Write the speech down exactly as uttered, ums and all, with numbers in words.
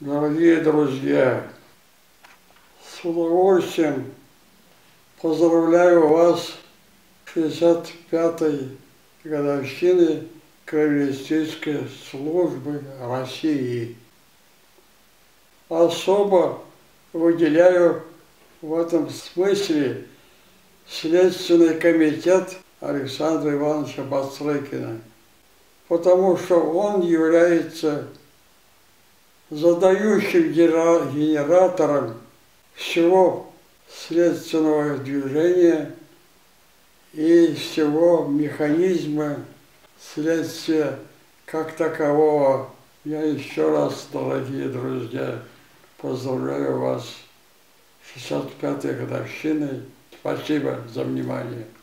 Дорогие друзья, с удовольствием поздравляю вас с шестьдесят пятой годовщиной кавалеристической службы России. Особо выделяю в этом смысле Следственный комитет Александра Ивановича Бастрыкина, потому что он является задающим генератором всего следственного движения и всего механизма следствия как такового. Я еще раз, дорогие друзья, поздравляю вас с шестьдесят пятой годовщиной. Спасибо за внимание.